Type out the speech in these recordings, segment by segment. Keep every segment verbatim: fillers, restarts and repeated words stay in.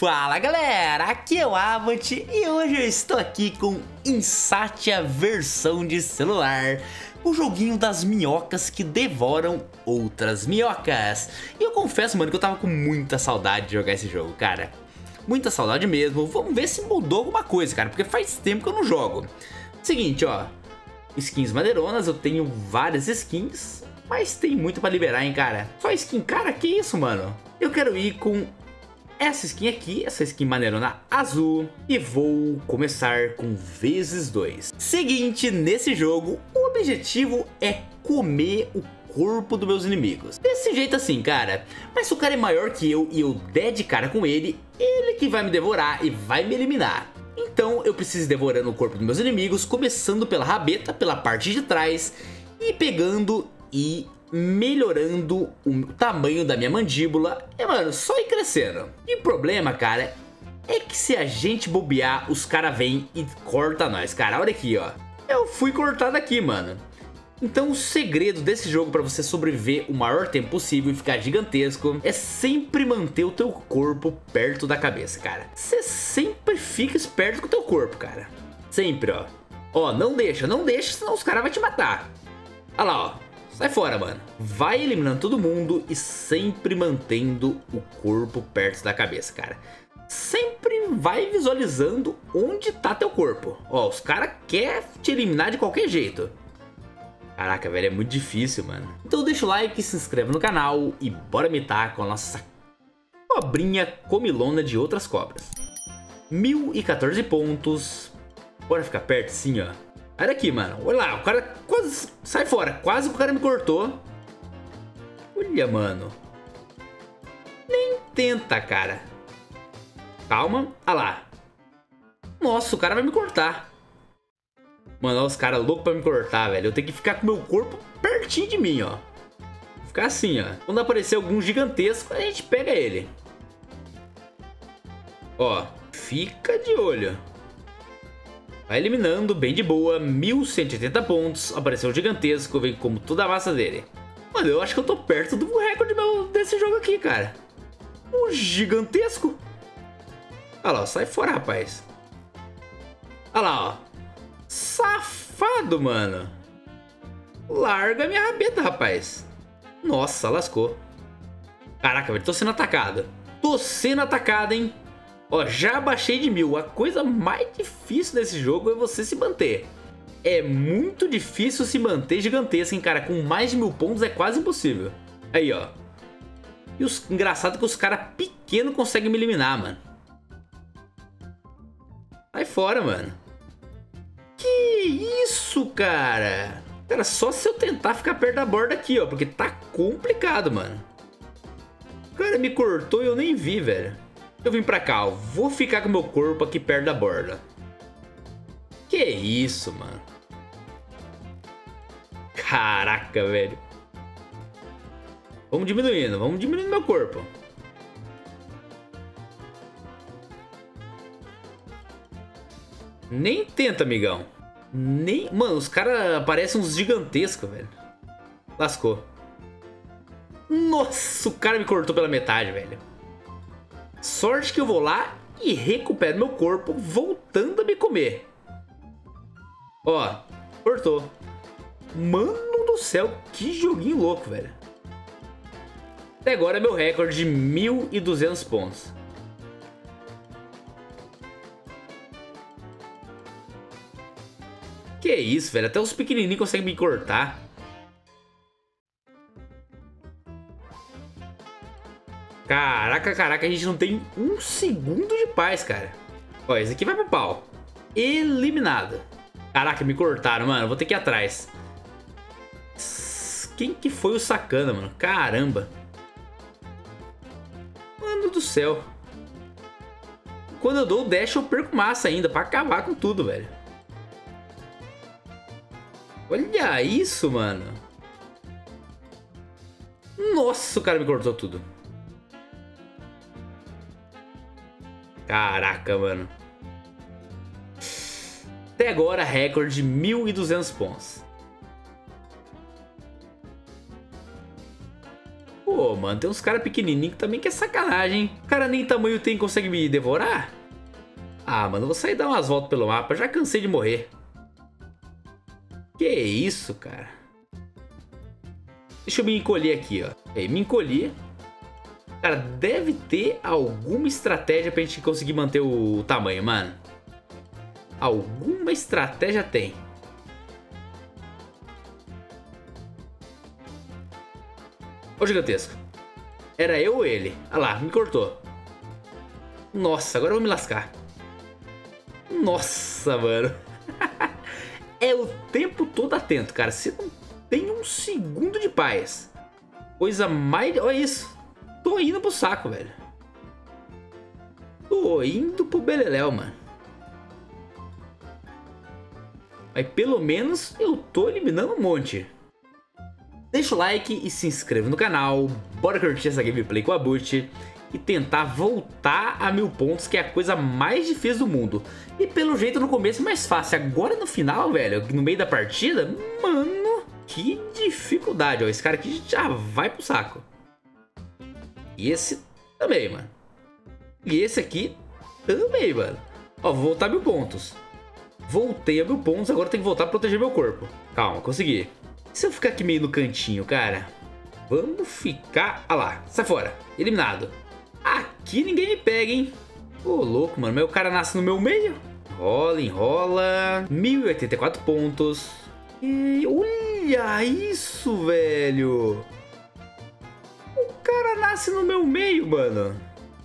Fala galera, aqui é o Avant e hoje eu estou aqui com Insatia versão de celular, o joguinho das minhocas que devoram outras minhocas. E eu confesso, mano, que eu tava com muita saudade de jogar esse jogo, cara. Muita saudade mesmo. Vamos ver se mudou alguma coisa, cara, porque faz tempo que eu não jogo. Seguinte, ó, skins maneironas, eu tenho várias skins, mas tem muito pra liberar, hein, cara. Só skin, cara, que isso, mano? Eu quero ir com essa skin aqui, essa skin maneirona azul, e vou começar com vezes dois. Seguinte, nesse jogo, o objetivo é comer o corpo dos meus inimigos. Desse jeito assim, cara. Mas se o cara é maior que eu e eu der de cara com ele, ele que vai me devorar e vai me eliminar. Então eu preciso ir devorando o corpo dos meus inimigos, começando pela rabeta, pela parte de trás, e pegando e melhorando o tamanho da minha mandíbula. E mano, só ir crescendo. E o problema, cara, é que se a gente bobear, os caras vêm e corta nós. Cara, olha aqui, ó. Eu fui cortado aqui, mano. Então o segredo desse jogo para você sobreviver o maior tempo possível e ficar gigantesco é sempre manter o teu corpo perto da cabeça, cara. Você sempre fica esperto com o teu corpo, cara. Sempre, ó. Ó, não deixa, não deixa, senão os caras vão te matar. Olha lá, ó. Sai fora, mano. Vai eliminando todo mundo e sempre mantendo o corpo perto da cabeça, cara. Sempre vai visualizando onde tá teu corpo. Ó, os caras querem te eliminar de qualquer jeito. Caraca, velho, é muito difícil, mano. Então deixa o like, se inscreve no canal e bora mitar com a nossa cobrinha comilona de outras cobras. mil e quatorze pontos. Bora ficar perto sim, ó. Olha aqui, mano. Olha lá, o cara quase... Sai fora. Quase que o cara me cortou. Olha, mano. Nem tenta, cara. Calma. Olha lá. Nossa, o cara vai me cortar. Mano, olha os caras loucos pra me cortar, velho. Eu tenho que ficar com o meu corpo pertinho de mim, ó. Vou ficar assim, ó. Quando aparecer algum gigantesco, a gente pega ele. Ó, fica de olho. Vai eliminando bem de boa, mil cento e oitenta pontos, apareceu o gigantesco, vem como toda a massa dele. Mano, eu acho que eu tô perto do recorde meu, desse jogo aqui, cara. O gigantesco. Olha lá, sai fora, rapaz. Olha lá, ó. Safado, mano. Larga minha rabeta, rapaz. Nossa, lascou. Caraca, velho, tô sendo atacado. Tô sendo atacado, hein. Ó, já baixei de mil. A coisa mais difícil desse jogo é você se manter. É muito difícil se manter gigantesco, hein, cara. Com mais de mil pontos é quase impossível. Aí, ó. E os engraçado é que os caras pequenos conseguem me eliminar, mano. Sai fora, mano. Que isso, cara. Cara, só se eu tentar ficar perto da borda aqui, ó. Porque tá complicado, mano. O cara me cortou e eu nem vi, velho. Eu vim pra cá, ó. Vou ficar com meu corpo aqui perto da borda. Que isso, mano. Caraca, velho. Vamos diminuindo, vamos diminuindo meu corpo. Nem tenta, amigão. Nem... Mano, os caras parecem uns gigantescos, velho. Lascou. Nossa, o cara me cortou pela metade, velho. Sorte que eu vou lá e recupero meu corpo, voltando a me comer. Ó, cortou. Mano do céu, que joguinho louco, velho. Até agora é meu recorde de mil e duzentos pontos. Que isso, velho. Até os pequenininhos conseguem me cortar. Caraca, caraca, a gente não tem um segundo de paz, cara. Ó, esse aqui vai pro pau. Eliminado. Caraca, me cortaram, mano. Vou ter que ir atrás. Quem que foi o sacana, mano? Caramba. Mano do céu. Quando eu dou o dash, eu perco massa ainda. Pra acabar com tudo, velho. Olha isso, mano. Nossa, o cara me cortou tudo. Caraca, mano. Até agora, recorde de mil e duzentos pontos. Pô, mano, tem uns caras pequenininhos que também que é sacanagem, hein? O cara nem tamanho tem e consegue me devorar? Ah, mano, eu vou sair dar umas voltas pelo mapa, já cansei de morrer. Que isso, cara? Deixa eu me encolher aqui, ó. Aí, me encolhi. Cara, deve ter alguma estratégia pra gente conseguir manter o tamanho, mano. Alguma estratégia tem. Ô, gigantesco. Era eu ou ele? Ah lá, me cortou. Nossa, agora eu vou me lascar. Nossa, mano. É o tempo todo atento, cara. Você não tem um segundo de paz. Coisa mais... Olha isso. Tô indo pro saco, velho. Tô indo pro beleléu, mano. Mas pelo menos eu tô eliminando um monte. Deixa o like e se inscreva no canal. Bora curtir essa gameplay com a Boot e tentar voltar a mil pontos, que é a coisa mais difícil do mundo. E pelo jeito no começo é mais fácil. Agora no final, velho, no meio da partida, mano, que dificuldade. Ó, esse cara aqui já vai pro saco. E esse também, mano. E esse aqui também, mano. Ó, vou voltar a mil pontos. Voltei a mil pontos, agora tem que voltar a proteger meu corpo. Calma, consegui. E se eu ficar aqui meio no cantinho, cara? Vamos ficar... Ah lá, sai fora. Eliminado. Aqui ninguém me pega, hein? Ô, louco, mano. Mas o cara nasce no meu meio. Enrola, enrola. mil e oitenta e quatro pontos. E olha isso, velho. O cara nasce no meu meio, mano.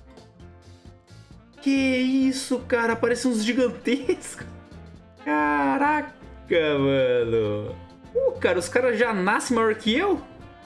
Que isso, cara. Parece uns gigantescos. Caraca, mano. Pô, cara, os caras já nascem maior que eu?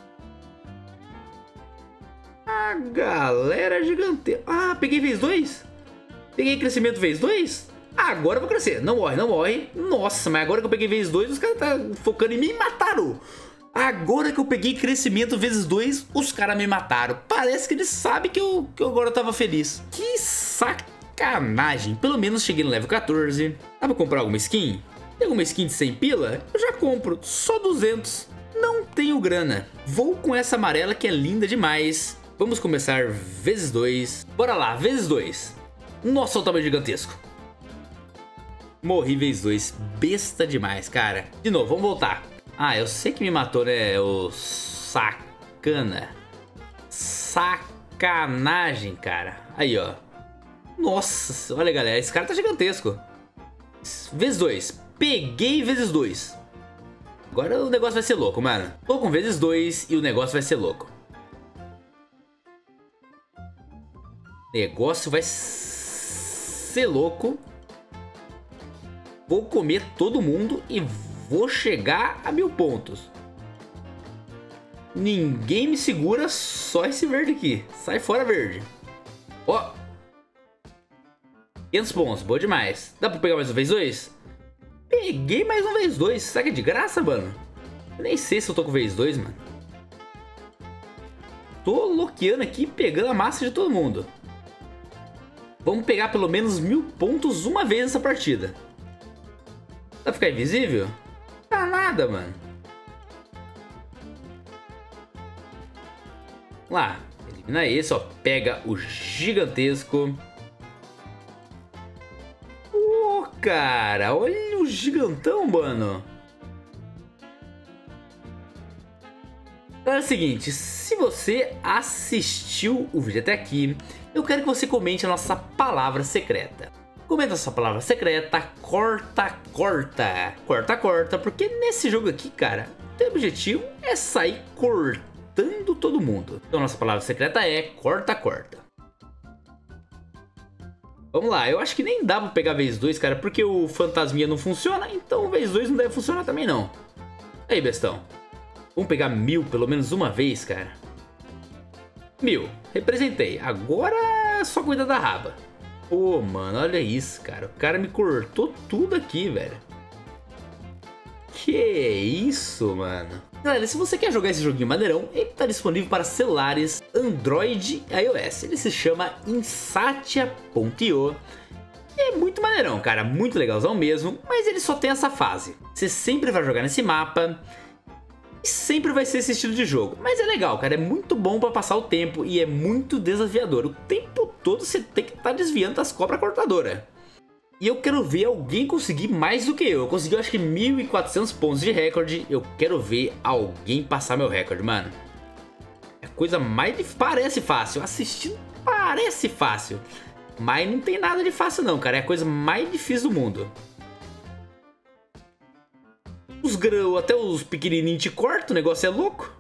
A galera gigantesca. Ah, peguei vez dois? Peguei crescimento vez dois? Ah, agora eu vou crescer. Não morre, não morre. Nossa, mas agora que eu peguei vez dois, os caras tá focando em mim e mataram. Agora que eu peguei crescimento vezes dois, os caras me mataram. Parece que eles sabem que eu, que eu agora tava feliz. Que sacanagem. Pelo menos cheguei no level quatorze. Dá pra comprar alguma skin? Tem alguma skin de cem pila? Eu já compro. Só duzentos. Não tenho grana. Vou com essa amarela que é linda demais. Vamos começar vezes dois. Bora lá, vezes dois. Nossa, o tamanho gigantesco. Morri vezes dois. Besta demais, cara. De novo, vamos voltar. Ah, eu sei que me matou, né? O sacana. Sacanagem, cara. Aí, ó. Nossa, olha, galera. Esse cara tá gigantesco. Vezes dois. Peguei vezes dois. Agora o negócio vai ser louco, mano. Tô com vezes dois e o negócio vai ser louco. Negócio vai ser louco. Vou comer todo mundo e vou chegar a mil pontos. Ninguém me segura, só esse verde aqui. Sai fora, verde. Ó. quinhentos pontos, boa demais. Dá pra pegar mais uma vez dois? Peguei mais uma vez dois. Será que é de graça, mano? Eu nem sei se eu tô com vez dois, mano. Tô loqueando aqui, pegando a massa de todo mundo. Vamos pegar pelo menos mil pontos uma vez nessa partida. Dá pra ficar invisível? Tá nada, mano. Vamos lá. Elimina esse, ó. Pega o gigantesco. Ô, cara. Olha o gigantão, mano. É o seguinte, se você assistiu o vídeo até aqui, eu quero que você comente a nossa palavra secreta. Comenta a sua palavra secreta, corta, corta, corta, corta, porque nesse jogo aqui, cara, o teu objetivo é sair cortando todo mundo. Então nossa palavra secreta é corta, corta. Vamos lá, eu acho que nem dá pra pegar vez dois, cara, porque o fantasminha não funciona, então vez dois não deve funcionar também não. Aí, bestão. Vamos pegar mil pelo menos uma vez, cara. Mil. Representei. Agora é só cuidar da raba. Pô, mano, olha isso, cara. O cara me cortou tudo aqui, velho. Que isso, mano. Galera, se você quer jogar esse joguinho maneirão, ele tá disponível para celulares Android e iOS. Ele se chama Insatia ponto i o. É muito maneirão, cara. Muito legalzão mesmo. Mas ele só tem essa fase. Você sempre vai jogar nesse mapa. E sempre vai ser esse estilo de jogo. Mas é legal, cara. É muito bom pra passar o tempo e é muito desafiador. O tempo todo você tem que estar desviando das cobras cortadoras. E eu quero ver alguém conseguir mais do que eu. Eu consegui, eu acho que mil e quatrocentos pontos de recorde. Eu quero ver alguém passar meu recorde, mano. É a coisa mais difícil. Parece fácil. Assistindo parece fácil. Mas não tem nada de fácil não, cara. É a coisa mais difícil do mundo. Os grãos, até os pequenininhos te cortam. O negócio é louco.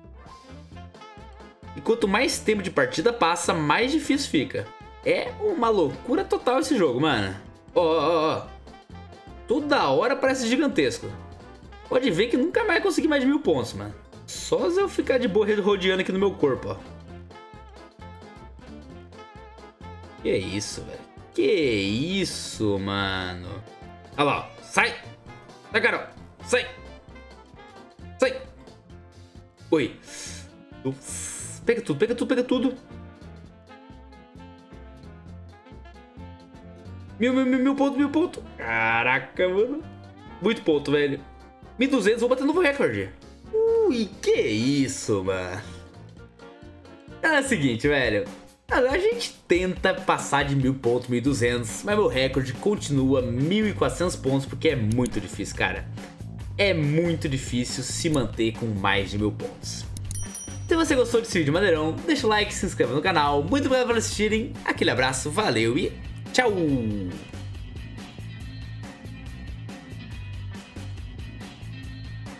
E quanto mais tempo de partida passa, mais difícil fica. É uma loucura total esse jogo, mano. Ó, ó, ó. Toda hora parece gigantesco. Pode ver que nunca mais consegui mais de mil pontos, mano. Só se eu ficar de boa rodeando aqui no meu corpo, ó. Que isso, velho. Que isso, mano. Olha lá, ó. Sai. Sai, Carol. Sai. Sai. Oi. Uf. Pega tudo, pega tudo, pega tudo. Mil, mil, mil, mil pontos, mil pontos. Caraca, mano. Muito ponto, velho. mil e duzentos, vou bater novo recorde. Ui, que isso, mano. É o seguinte, velho. A gente tenta passar de mil pontos, mil e duzentos, mas meu recorde continua mil e quatrocentos pontos porque é muito difícil, cara. É muito difícil se manter com mais de mil pontos. Se você gostou desse vídeo maneirão, deixa o like, se inscreva no canal. Muito obrigado por assistirem. Aquele abraço, valeu e tchau!